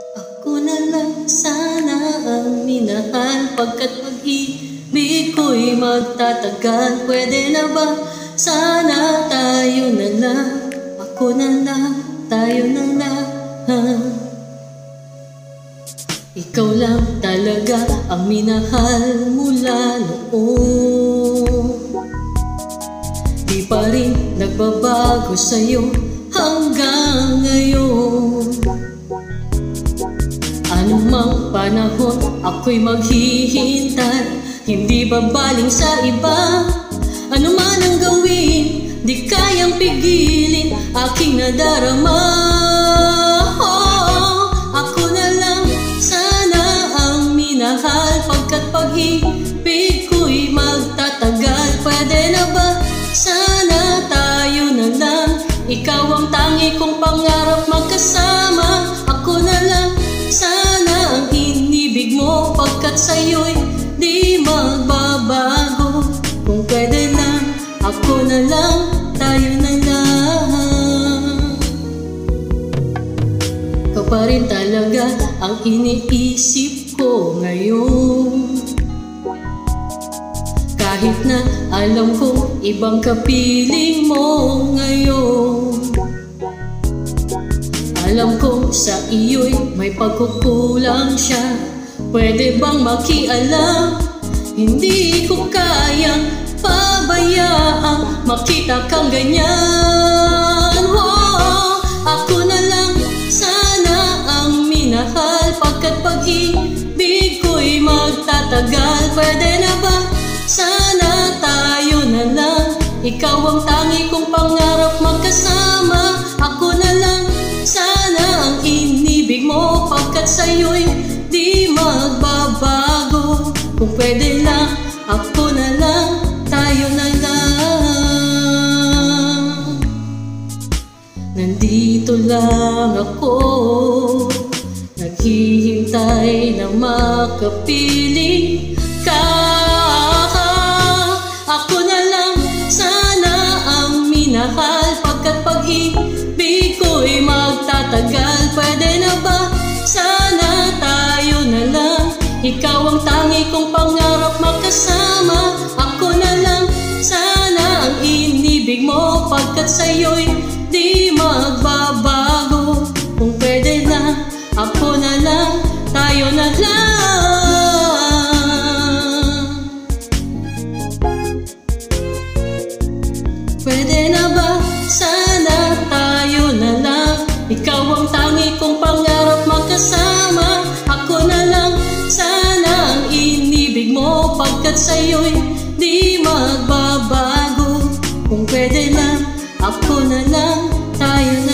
Ako na lang sana ang minahal, pagkat pag-ibig ko'y magtatagal. Pwede na ba sana tayo na lang? Ako na lang, tayo na lang. Ikaw lang talaga ang minahal mula noon. Di pa rin nagbabago sa'yo hanggang ngayon. Anumang panahon ako'y maghihintay, hindi babaling sa iba. Ano man ang gawin, di kayang pigilin aking nadarama. Ako na lang sana ang minahal, pagkat pag-ibig ko'y magtatagal. Pwede na ba sana tayo na lang? Ikaw ang tangi kong pangarap magkasama. Ako na lang sana ang inibig mo, pagkat sa'yo'y di magbabago. Kung pwede lang, ako na lang, tayo na lang. Ikaw pa rin talaga ang iniisip ko ngayon. Kahit na alam ko ibang kapiling mo ngayon. Alam ko sa iyo'y may pagkukulang siya. Pwede bang makialam? Hindi ko kayang pabayaan makita kang ganyan. Ako na lang sana ang minahal, pagkat pag-ibig ko'y magtatagal. Pwede na ba sana tayo na lang? Ikaw ang tangi kong pangarap magkasama. Ako na lang sana ang inibig mo, pagkat sa'yo'y di magbabago. Kung pwede lang, ako na lang, tayo na lang. Nandito lang ako, naghihintay na makapiling ka. Ako na lang sana ang minahal, pagkat pag-ibig ko'y magtatagal. Pwede na ba sana tayo na lang? Ikaw ang tangi kong pangarap magkasama. Ako na lang sana ang inibig mo, pagkat sa'yo'y di magbabago. Kung pwede lang, ako na lang, tayo na lang. Pwede na ba sana tayo na lang? Ikaw ang tangi kong pangarap magkasama. Ako na lang sana ang inibig mo, pagkat sa'yo'y di magbabago. Kung pwede lang, ako na lang, tayo na lang.